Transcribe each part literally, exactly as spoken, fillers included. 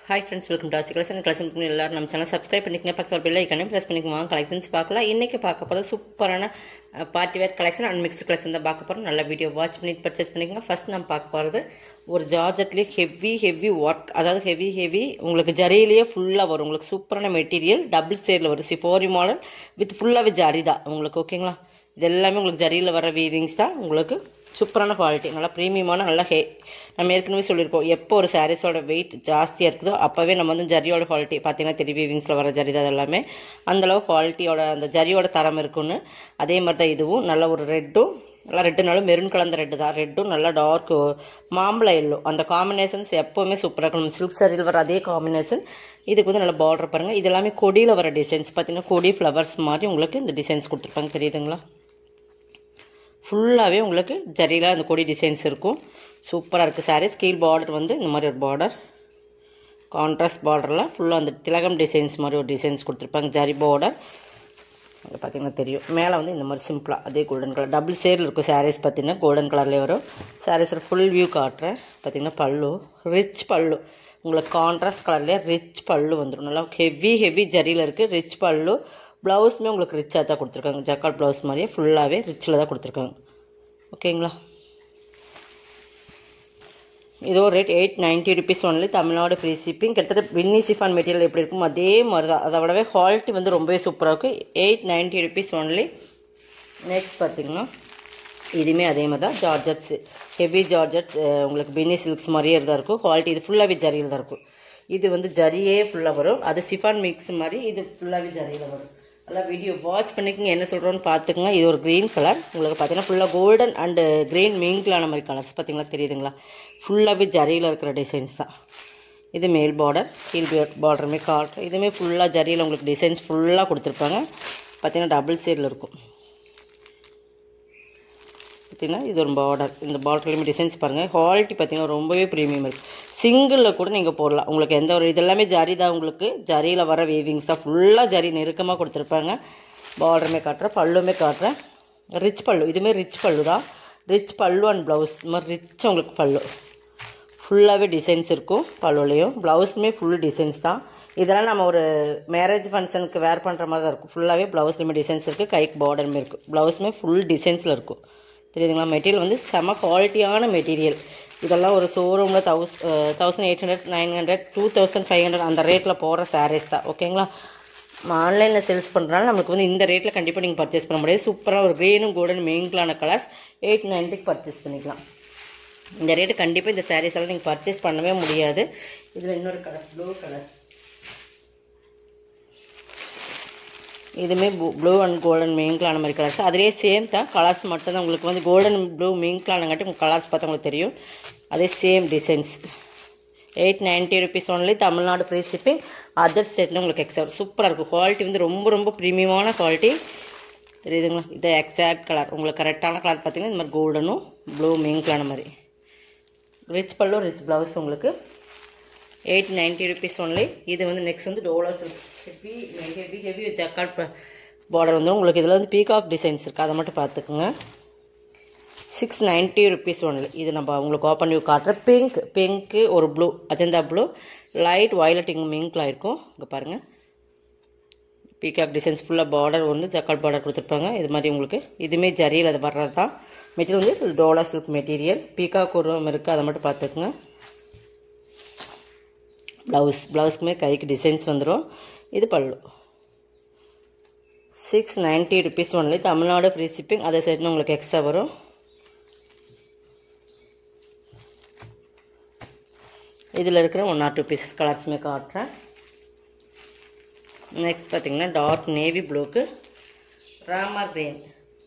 Hi friends, welcome to our collection. Collection பண்ணி எல்லாரும் நம்ம சேனல் சப்ஸ்கிரைப் பண்ணிக்கங்க. பக்கத்துல பெல் ஐகானை பிரஸ் பண்ணிக்கங்க. கலெக்ஷன்ஸ் பார்க்கலாம். இன்னைக்கு பார்க்க போறது சூப்பரான party wear collection and mixed collection தான் பார்க்க போறோம். நல்ல வீடியோ வாட்ச் பண்ணி பர்ச்சேஸ் பண்ணிக்கங்க. ஃபர்ஸ்ட் நம்ம பார்க்க போறது ஒரு ஜார்ஜெட்லயே ஹெவி ஹெவி ஒர்க், அதாவது ஹெவி ஹெவி உங்களுக்கு ஜரியிலேயே ஃபுல்லா வரும். உங்களுக்கு சூப்பரான மெட்டீரியல் டபுள் ஷேட்ல வரும். சிஃபோரி மாடல் வித் ஃபுல்லாவே ஜரி தான் உங்களுக்கு. ஓகேங்களா? இது எல்லாமே உங்களுக்கு ஜரியில வர வீவிங்ஸ் தான். உங்களுக்கு சூப்பரான குவாலிட்டி, நல்லா ப்ரீமியமான, நல்லா ஹே நம்ம ஏற்கனவே சொல்லியிருக்கோம், எப்போ ஒரு சாரீஸோட வெயிட் ஜாஸ்தியாக இருக்குதோ அப்போவே நம்ம வந்து ஜரியோட குவாலிட்டி பார்த்தீங்கன்னா தெரிய வீவிங்ஸில் வர ஜரி தான் எல்லாமே அந்தளவு குவாலிட்டியோட அந்த ஜரியோட தரம் இருக்குன்னு. அதே மாதிரி தான் இதுவும் நல்ல ஒரு ரெட்டும், நல்லா ரெட்டுனாலும் மெரூன் கலந்த ரெட்டு தான். ரெட்டும் நல்லா டார்க் மாம்பழ எல்லோ, அந்த காம்பினேஷன்ஸ் எப்போவுமே சூப்பராக இருக்கும். சில்க் சாரியில் வர அதே காம்பினேஷன் இதுக்கு வந்து நல்லா பார்டர் பாருங்கள். இது எல்லாமே கொடியில் வர டிசைன்ஸ் பார்த்தீங்கன்னா கொடி ஃப்ளவர்ஸ் மாதிரி உங்களுக்கு இந்த டிசைன்ஸ் கொடுத்துருப்பாங்க. தெரியுதுங்களா? ஃபுல்லாகவே உங்களுக்கு ஜரியில் அந்த கொடி டிசைன்ஸ் இருக்கும். சூப்பராக இருக்குது சாரீஸ். கீழ் பார்டர் வந்து இந்த மாதிரி ஒரு பார்டர், கான்ட்ராஸ்ட் பார்டரில் ஃபுல்லாக அந்த திலகம் டிசைன்ஸ் மாதிரி ஒரு டிசைன்ஸ் கொடுத்துருப்பாங்க. ஜரி பார்டர் அங்கே பார்த்தீங்கன்னா தெரியும். மேலே வந்து இந்த மாதிரி சிம்பிளாக அதே கோல்டன் கலர் டபுள் ஷேடில் இருக்கும் சாரீஸ். பார்த்தீங்கன்னா கோல்டன் கலர்லேயே வரும். சாரீஸில் ஃபுல் வியூ காட்டுறேன். பார்த்தீங்கன்னா பல்லு ரிச் பல்லு, உங்களுக்கு கான்ட்ராஸ்ட் கலர்லேயே ரிச் பல்லு வந்துடும். நல்லா ஹெவி ஹெவி ஜரியில் இருக்குது. ரிச் பல்லு. ப்ளவுஸுமே உங்களுக்கு ரிச்சாக தான் கொடுத்துருக்காங்க. ஜக்கார்ட் ப்ளவுஸ் மாதிரியே ஃபுல்லாகவே ரிச்சில் தான் கொடுத்துருக்காங்க. ஓகேங்களா? இதோ rate eight ninety rupees only. Tamil Nadu free shipping. கிட்டத்தட்ட பின்னி சிஃபான் மெட்டீரியல் எப்படி இருக்கும் அதே மாதிரி தான். அதை விடவே குவாலிட்டி வந்து ரொம்பவே சூப்பராக இருக்கும். Eight ninety rupees only. Next பார்த்தீங்கன்னா இதுவுமே அதே மாதிரி தான். ஜார்ஜட்ஸ், ஹெவி ஜார்ஜட்ஸ், உங்களுக்கு பின்னி சில்க்ஸ் மாதிரியே தான் இருக்கும். குவாலிட்டி இது ஃபுல்லாகவே ஜரியில் தான் இருக்கும். இது வந்து ஜரியே ஃபுல்லாக வரும். அது சிஃபான் மிக்ஸ் மாதிரி இது ஃபுல்லாகவே ஜரியில் வரும். நல்லா வீடியோ வாட்ச் பண்ணிக்கங்க, என்ன சொல்கிறோன்னு பார்த்துக்குங்க. இது ஒரு க்ரீன் கலர் உங்களுக்கு பார்த்தீங்கன்னா ஃபுல்லாக கோல்டன் அண்டு க்ரீன் மிங்கிளான மாதிரி கலர்ஸ் பார்த்தீங்களா? தெரியுதுங்களா? ஃபுல்லாகவே ஜரியில் இருக்கிற டிசைன்ஸ் தான். இது மேல் பார்டர், கீழ் பார்டருமே காட்டுற இதுவுமே ஃபுல்லாக ஜரியில் உங்களுக்கு டிசைன்ஸ் ஃபுல்லாக கொடுத்துருப்பாங்க. பார்த்தீங்கன்னா டபுள் ஷேடில் இருக்கும். பார்த்தீங்கன்னா இது ஒரு பார்டர், இந்த பார்டர்லேயுமே டிசைன்ஸ் பாருங்கள். குவாலிட்டி பார்த்தீங்கன்னா ரொம்பவே ப்ரீமியம் இருக்குது. சிங்கிளில் கூட நீங்கள் போடலாம். உங்களுக்கு எந்த ஒரு இதெல்லாமே ஜரி தான். உங்களுக்கு ஜரியில் வர வீவிங்ஸ் தான். ஃபுல்லாக ஜரி நெருக்கமாக கொடுத்துருப்பாங்க. பார்டருமே காட்டுறேன், பல்லுமே காட்டுறேன். ரிச் பல்லு, இதுவுமே ரிச் பல்லு தான். ரிச் பல்லு அண்ட் ப்ளவுஸ் இது மாதிரி ரிச் உங்களுக்கு பல்லு ஃபுல்லாகவே டிசைன்ஸ் இருக்கும். பல்லுலேயும் ப்ளவுஸுமே ஃபுல் டிசைன்ஸ் தான். இதெல்லாம் நம்ம ஒரு மேரேஜ் ஃபங்க்ஷனுக்கு வேர் பண்ணுற மாதிரி தான் இருக்கும். ஃபுல்லாகவே ப்ளவுஸ்லேயுமே டிசைன்ஸ் இருக்குது. கைக்கு பார்டருமே இருக்குது. ப்ளவுஸுமே ஃபுல் டிசைன்ஸில் இருக்கும். தெரியுதுங்களா? மெட்டீரியல் வந்து செம குவாலிட்டியான மெட்டீரியல். இதெல்லாம் ஒரு ஷோரூமில் thous thousand eight hundred nine hundred two thousand five hundred அந்த ரேட்டில் போகிற சாரீஸ் தான். ஓகேங்களா? ஆன்லைனில் சேல்ஸ் பண்ணுறதுனால நமக்கு வந்து இந்த ரேட்டில் கண்டிப்பாக நீங்கள் பர்ச்சேஸ் பண்ண முடியாது. சூப்பராக ஒரு க்ரீனும் கோல்டன் மெயின்களான கலர்ஸ் எயிட் நைன்ட்டிக்கு பர்ச்சேஸ் பண்ணிக்கலாம். இந்த ரேட்டு கண்டிப்பாக இந்த சாரீஸ் எல்லாம் நீங்கள் பர்ச்சேஸ் பண்ணவே முடியாது. இதில் இன்னொரு கலர்ஸ் ப்ளூ கலர்ஸ், இதுவுமே ப்ளூ அண்ட் கோல்டன் மிங்கிளான மாதிரி கலர்ஸ். அதிலே சேம் தான் கலர்ஸ் மட்டும் தான். உங்களுக்கு வந்து கோல்டன் ப்ளூ மிங்கிளானங்காட்டி உங்களுக்கு கலர்ஸ் பார்த்தா உங்களுக்கு தெரியும். அதே same designs. Eight ninety rupees only. Tamil Nadu free shipping. Other ஸ்டேட்ல உங்களுக்கு எக்ஸ்ட்ரா சூப்பராக இருக்கும். குவாலிட்டி வந்து ரொம்ப ரொம்ப ப்ரீமியமான குவாலிட்டி. தெரியுதுங்களா? இது எக்ஸாக்ட் கலர் உங்களுக்கு கரெக்டான கலர் பார்த்தீங்கன்னா இந்த மாதிரி கோல்டனும் ப்ளூ மிங்கிளான மாதிரி. ரிச் பல்லு ரிச் ப்ளவுஸ் உங்களுக்கு எயிட் நைன்ட்டி ருபீஸ் ஒன்லி. இது வந்து நெக்ஸ்ட் வந்து டோலோ silk heavy heavy heavy jacquard border வந்து உங்களுக்கு இதில் வந்து பீகாக் டிசைன்ஸ் இருக்குது. அதை மட்டும் பார்த்துக்குங்க. Six ninety rupees only. இது நம்ம உங்களுக்கு ஓப்பன் வியூ காட்டுறேன். பிங்க் பிங்க்கு ஒரு ப்ளூ அஜந்தா ப்ளூ லைட் வயலட்டிங் மிங்கில் இருக்கும். இங்கே பாருங்கள், பீகாக் டிசைன்ஸ் ஃபுல்லாக பார்டர் வந்து ஜக்கார்ட் பார்டர் கொடுத்துருப்பாங்க. இது மாதிரி உங்களுக்கு இதுவுமே ஜரியில் அது வர்றது தான். மெட்டீரியல் வந்து டோலா சில்க் மெட்டீரியல். பீகாக் ஒரு இருக்குது, அதை மட்டும் பார்த்துக்குங்க. ப்ளவுஸ் ப்ளவுஸ்க்குமே கைக்கு டிசைன்ஸ் வந்துடும். இது பல்லு. Six ninety rupees only. Tamil Nadu free shipping. அதே சைட்னு உங்களுக்கு எக்ஸ்ட்ரா வரும். இதில் இருக்கிற ஒன் ஆர் டூ பீசஸ் கலர்ஸுமே காட்டுறேன். நெக்ஸ்ட் பார்த்தீங்கன்னா dark navy ப்ளூக்கு Ramar green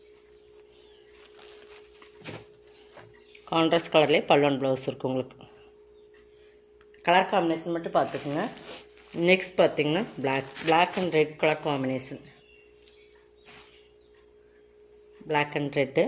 contrast கலர்லேயே பல்லு அண்ட் ப்ளவுஸ் இருக்குது உங்களுக்கு. கலர் காம்பினேஷன் மட்டும் பார்த்துக்குங்க. நெக்ஸ்ட் பார்த்தீங்கன்னா black black and red colour combination. Black and red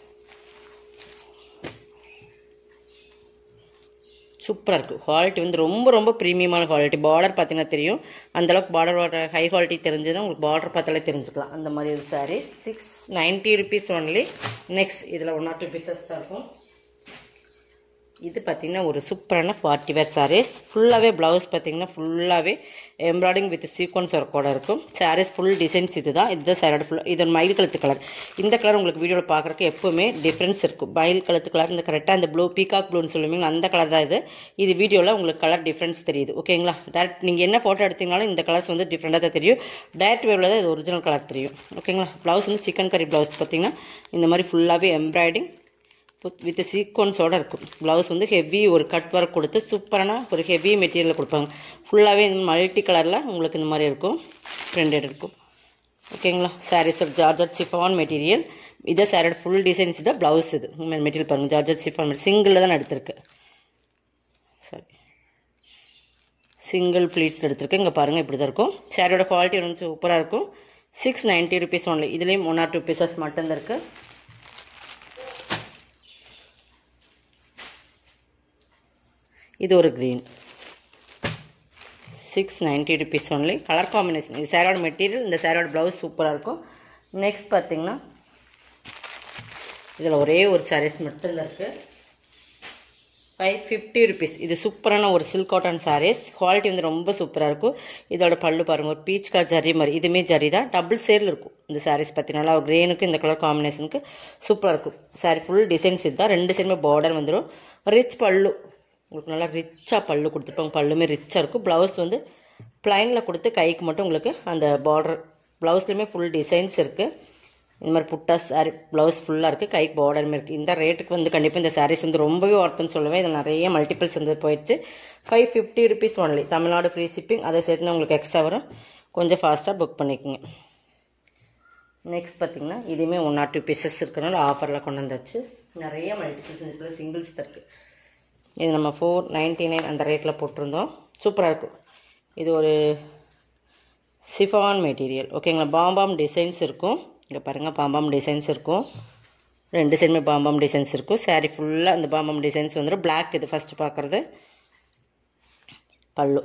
சூப்பராக இருக்குது. குவாலிட்டி வந்து ரொம்ப ரொம்ப ப்ரீமியமான குவாலிட்டி. பார்டர் பார்த்தீங்கன்னா தெரியும். அந்தளவுக்கு பார்டர் ஹை குவாலிட்டி தெரிஞ்சதுன்னா உங்களுக்கு பார்டர் பார்த்தாலே தெரிஞ்சுக்கலாம். அந்த மாதிரி ஒரு sari six ninety rupees only. Next இதில் ஒன் ஆர் டூ பீசஸ் தான் இருக்கும். இது பார்த்தீங்கன்னா ஒரு சூப்பரான பார்ட்டி வேர் சாரீஸ். ஃபுல்லாகவே ப்ளவுஸ் பார்த்தீங்கன்னா ஃபுல்லாகவே எம்ப்ராய்டிங் வித் சீக்வன்ஸ் ஒர்க்கோட இருக்கும். சாரீஸ் ஃபுல் டிசைன்ஸ் இது தான். இதுதான் சாரோட ஃபுல். இது மயில் கழுத்து கலர். இந்த கலர் உங்களுக்கு வீடியோவில் பார்க்குறக்கு எப்போவுமே டிஃப்ரென்ஸ் இருக்கும். மயில் கழுத்து கலர் இந்த கரெக்டாக இந்த ப்ளூ பீகாக் ப்ளூன்னு சொல்லுவீங்களா அந்த கலர் தான் இது. இது வீடியோவில் உங்களுக்கு கலர் டிஃப்ரென்ஸ் தெரியுது. ஓகேங்களா? டேரக்ட் நீங்கள் என்ன ஃபோட்டோ எடுத்தீங்கனாலும் இந்த கலர்ஸ் வந்து டிஃப்ரெண்ட்டாக தான் தெரியும். டேரக்ட் வேவில் தான் இது ஒரிஜினல் கலர் தெரியும். ஓகேங்களா? ப்ளவுஸ் வந்து சிக்கன் கறி ப்ளவுஸ் பார்த்தீங்கன்னா இந்த மாதிரி ஃபுல்லாகவே எம்ப்ராய்டிங் வித் சீக்வன்ஸோடு இருக்கும். ப்ளவுஸ் வந்து ஹெவி ஒரு கட் ஒர்க் கொடுத்து சூப்பரான ஒரு ஹெவி மெட்டீரியல் கொடுப்பாங்க. ஃபுல்லாகவே இந்த மல்டி கலரில் உங்களுக்கு இந்த மாதிரி இருக்கும். பிரிண்டட் இருக்கும். ஓகேங்களா? Saris georgette chiffon material. இதை சாரோட ஃபுல் டிசைன்ஸ் இதை ப்ளவுஸ் இது மெட்டீரியல் பாருங்கள். ஜார்ஜட் சிஃபான் சிங்கிளில் தான் எடுத்திருக்கு. சரி, சிங்கிள் ஃப்ளீட்ஸ் எடுத்திருக்கு. இங்கே பாருங்கள் இப்படி தான் இருக்கும். சாரோட குவாலிட்டி வந்து சூப்பராக இருக்கும். Six ninety rupees only. இதுலேயும் ஒன் ஆர் டூ பீசஸ் மட்டும்தான் இருக்குது. இது ஒரு green. Six ninety rupees only. Colour combination. இது சாரோட மெட்டீரியல். இந்த சாரோட ப்ளவுஸ் சூப்பராக இருக்கும். நெக்ஸ்ட் பார்த்தீங்கன்னா இதில் ஒரே ஒரு சாரீஸ் மட்டும்தான் இருக்குது. Five fifty rupees. இது சூப்பரான ஒரு சில்க் காட்டன் சாரீஸ். குவாலிட்டி வந்து ரொம்ப சூப்பராக இருக்கும். இதோட பல்லு பாருங்கள், ஒரு பீச் கலர் ஜரி மாதிரி. இதுவுமே ஜரி தான். டபுள் சேரில் இருக்கும் இந்த சாரீஸ். பார்த்தீங்கன்னா ஒரு க்ரீனுக்கு இந்த கலர் காம்பினேஷனுக்கு சூப்பராக இருக்கும். சாரீ ஃபுல் டிசைன்ஸ் இது தான். ரெண்டு சைடுமே பார்டர் வந்துடும். ரிச் பல்லு உங்களுக்கு நல்லா ரிச்சாக பல்லு கொடுத்துருப்பாங்க. பல்லுமே ரிச்சாக இருக்கும். ப்ளவுஸ் வந்து ப்ளைனில் கொடுத்து கைக்கு மட்டும் உங்களுக்கு அந்த பார்டர். ப்ளவுஸ்லையுமே ஃபுல் டிசைன்ஸ் இருக்குது. இந்த மாதிரி புட்டா சாரி ப்ளவுஸ் ஃபுல்லாக இருக்குது. கைக்கு பார்டருமே இருக்குது. இந்த ரேட்டுக்கு வந்து கண்டிப்பாக இந்த சாரீஸ் வந்து ரொம்பவே ஒர்த்துன்னு சொல்லுவேன். இதில் நிறைய மல்டிபிள்ஸ் வந்து போயிடுச்சு. Five fifty rupees only. Tamil Nadu free shipping. அதை சேர்த்துனா உங்களுக்கு எக்ஸ்ட்ரா வரும். கொஞ்சம் ஃபாஸ்ட்டாக புக் பண்ணிக்கோங்க. நெக்ஸ்ட் பார்த்தீங்கன்னா இதுவுமே ஒன் ஆர் டூ பீசஸ் இருக்கிறனால ஆஃபரில் கொண்டு வந்தாச்சு. நிறைய மல்டிபிள்ஸ் இப்போ சிங்கிள்ஸ் தான் இருக்குது. இது நம்ம ஃபோர் நைன்ட்டி நைன் அந்த ரேட்டில் போட்டிருந்தோம். சூப்பராக இருக்கும். இது ஒரு சிஃபான் மெட்டீரியல். ஓகேங்களா? பாம்பாம் டிசைன்ஸ் இருக்கும். இங்கே பாருங்கள், பாம்பாம் டிசைன்ஸ் இருக்கும். ரெண்டு சைடுமே பாம்பாம் டிசைன்ஸ் இருக்கும். சாரீ ஃபுல்லாக இந்த பாம்பாம் டிசைன்ஸ் வந்துடும். பிளாக் இது ஃபஸ்ட்டு பார்க்குறது. பல்லு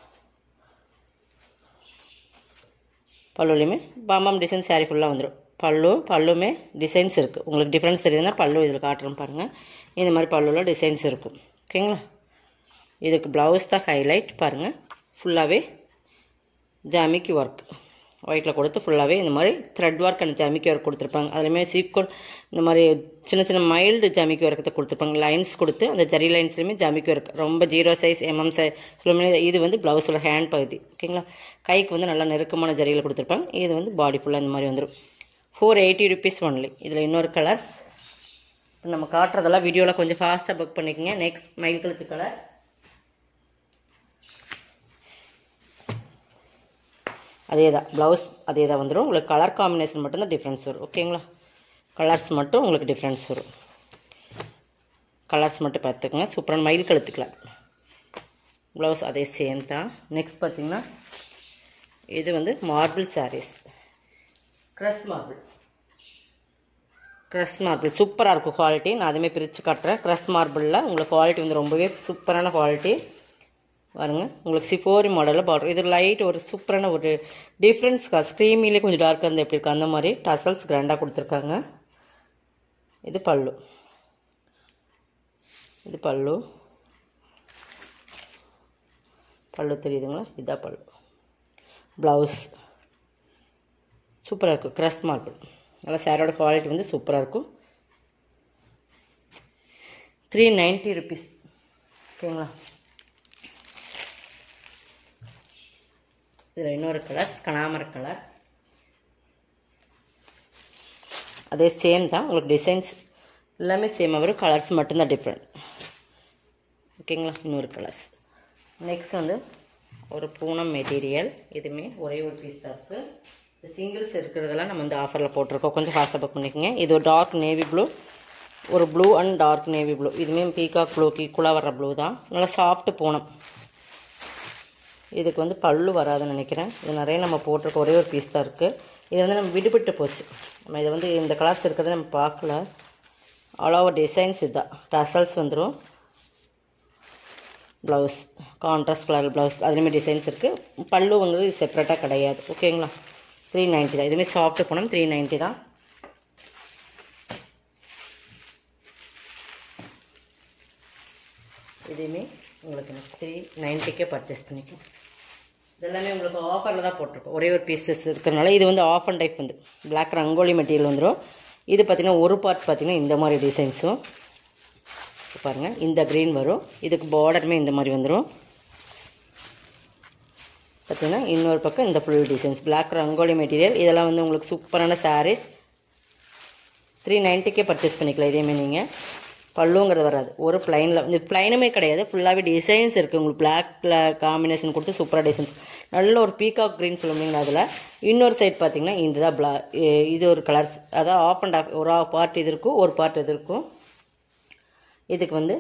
பல்லுலேயுமே பாம்பாம் டிசைன் சாரீ ஃபுல்லாக வந்துடும். பல்லு பல்லுமே டிசைன்ஸ் இருக்குது. உங்களுக்கு டிஃப்ரென்ஸ் தெரியுதுன்னா பல்லு இதில் காட்டுறோம் பாருங்கள். இந்த மாதிரி பல்லுவில் டிசைன்ஸ் இருக்கும். ஓகேங்களா? இதுக்கு ப்ளவுஸ் தான் ஹைலைட். பாருங்கள், ஃபுல்லாகவே ஜாமிக்கி ஒர்க் ஒயிட்டில் கொடுத்து ஃபுல்லாகவே இந்த மாதிரி த்ரெட் ஒர்க் அண்ட் ஜாமிக்கி ஒர்க் கொடுத்துருப்பாங்க. அதுலேயுமே சீக்வன் இந்த மாதிரி சின்ன சின்ன மைல்டு ஜாமிக்கி ஒர்க்கத்தை கொடுத்துருப்பாங்க. லைன்ஸ் கொடுத்து அந்த ஜரி லைன்ஸ்லையுமே ஜாமிக்கி ஒர்க் ரொம்ப ஜீரோ சைஸ் எம்எம் சைஸ் சொல்லுமே. இது வந்து ப்ளவுஸோட ஹேண்ட் பகுதி. ஓகேங்களா? கைக்கு வந்து நல்லா நெருக்கமான ஜரியில் கொடுத்துருப்பாங்க. இது வந்து பாடி ஃபுல்லாக இந்த மாதிரி வந்துடும். Four eighty rupees only. இதில் இன்னொரு கலர்ஸ் நம்ம காட்டுறதெல்லாம் வீடியோவில் கொஞ்சம் ஃபாஸ்ட்டாக புக் பண்ணிக்கோங்க. நெக்ஸ்ட் மயில் கழுத்து கலர். அதே தான் ப்ளவுஸ் அதே தான் வந்துடும். உங்களுக்கு கலர் காம்பினேஷன் மட்டும்தான் டிஃப்ரென்ஸ் வரும். ஓகேங்களா? கலர்ஸ் மட்டும் உங்களுக்கு டிஃப்ரென்ஸ் வரும். கலர்ஸ் மட்டும் பார்த்துக்கோங்க. சூப்பரான மயில் கழுத்து கலர். ப்ளவுஸ் அதே சேம் தான். நெக்ஸ்ட் பார்த்திங்கன்னா இது வந்து marble saris. Crush marble. Crush marble சூப்பராக இருக்கும் குவாலிட்டி. நான் அதுவுமே பிரித்து காட்டுறேன். க்ரஷ் மார்பிளில் உங்களுக்கு குவாலிட்டி வந்து ரொம்பவே சூப்பரான குவாலிட்டி. பாருங்கள், உங்களுக்கு சிஃபோரி மாடலில் பார்டர். இது லைட் ஒரு சூப்பரான ஒரு டிஃப்ரென்ஸ் கலர். ஸ்க்ரீமிலே கொஞ்சம் டார்க்காக இருந்து எப்படி இருக்குது அந்த மாதிரி டசல்ஸ் கிராண்டாக கொடுத்துருக்காங்க. இது பல்லு. இது பல்லு பல்லு தெரியுதுங்களா? இதுதான் பல்லு. ப்ளவுஸ் சூப்பராக இருக்கும். க்ரஷ் மார்பிள் நல்லா சாரோட குவாலிட்டி வந்து சூப்பராக இருக்கும். Three ninety rupees. ஓகேங்களா? இதில் இன்னொரு கலர் கனாமர கலர். அதே சேம் தான். உங்களுக்கு டிசைன்ஸ் எல்லாமே சேமாக வரும். கலர்ஸ் மட்டும்தான் டிஃப்ரெண்ட். ஓகேங்களா? இன்னொரு கலர்ஸ். நெக்ஸ்ட் வந்து ஒரு பூனம் மெட்டீரியல். இதுவுமே ஒரே ஒரு பீஸ் தான் இருக்குது. சிங்கிள்ஸ் இருக்கிறதெல்லாம் நம்ம வந்து ஆஃபரில் போட்டிருக்கோம். கொஞ்சம் ஃபாஸ்ட்டாக புக் பண்ணிக்கோங்க. இது ஒரு டார்க் நேவி ப்ளூ, ஒரு blue and dark navy blue. இதுவுமே பீகாக் ப்ளூக்கு ஈக்குவலாக வர்ற ப்ளூ தான். நல்லா சாஃப்ட் பூனம். இதுக்கு வந்து பல்லு வராதுன்னு நினைக்கிறேன். இது நிறைய நம்ம போட்டிருக்க ஒரே ஒரு பீஸ் தான் இருக்குது. இது வந்து நம்ம விடுபட்டு போச்சு. நம்ம இதை வந்து இந்த கலர்ஸ் இருக்கிறத நம்ம பார்க்கல. ஆல் ஓவர் டிசைன்ஸ் இதுதான். டசல்ஸ் வந்துடும். Blouse contrast colour blouse. அதுலேயுமே டிசைன்ஸ் இருக்குது. பல்லுங்கிறது செப்பரேட்டாக கிடையாது. ஓகேங்களா? த்ரீ நைன்ட்டி தான். இதுவுமே சாஃப்ட் போனோம். த்ரீ நைன்ட்டி தான். இதையுமே உங்களுக்கு த்ரீ நைன்ட்டிக்கே பர்ச்சேஸ் பண்ணிக்கலாம். இதெல்லாமே உங்களுக்கு ஆஃபரில் தான் போட்டிருக்கோம். ஒரே ஒரு பீசஸ் இருக்கிறனால இது வந்து ஆஃப் அண்ட் டைப் வந்து பிளாக் ரங்கோலி மெட்டீரியல் வந்துடும். இது பார்த்திங்கன்னா ஒரு பார்ட் பார்த்திங்கன்னா இந்த மாதிரி டிசைன்ஸும் பாருங்கள், இந்த க்ரீன் வரும். இதுக்கு பார்டருமே இந்த மாதிரி வந்துடும். பார்த்திங்கன்னா இன்னொரு பக்கம் இந்த full designs black rangoli material. இதெல்லாம் வந்து உங்களுக்கு சூப்பரான சாரீஸ். த்ரீ நைன்ட்டிக்கே பர்ச்சேஸ் பண்ணிக்கலாம். இதேமாதிரி நீங்கள் பல்லுங்கிறது வராது, ஒரு ப்ளைனில் இந்த ப்ளைனுமே கிடையாது, ஃபுல்லாகவே டிசைன்ஸ் இருக்குது. உங்களுக்கு பிளாக்கில் காம்பினேஷன் கொடுத்து சூப்பராக டிசைன்ஸ், நல்ல ஒரு பீகாக் க்ரீன் சொல்லுவீங்களா. அதில் இன்னொரு சைட் பார்த்திங்கன்னா இந்த தான் பிளா இது ஒரு கலர்ஸ், அதாவது ஆஃப் அண்ட் ஆஃப், ஒரு பார்ட் இது இருக்கும், ஒரு பார்ட் இது இருக்கும். இதுக்கு வந்து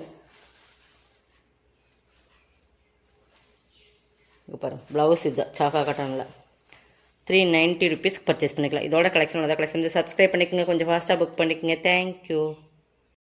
இங்கே பாருங்கள் ப்ளவுஸ் இதுதான் சாக்கா கட்டனில் த்ரீ நைன்ட்டி ருபீஸ்க்கு பர்ச்சேஸ் பண்ணிக்கலாம். இதோட கலெக்ஷன் அதான் கலெக்ஷன் வந்து சப்ஸ்கிரைப் பண்ணிக்கோங்க, கொஞ்சம் ஃபாஸ்ட்டாக புக் பண்ணிக்கோங்க. தேங்க்யூ.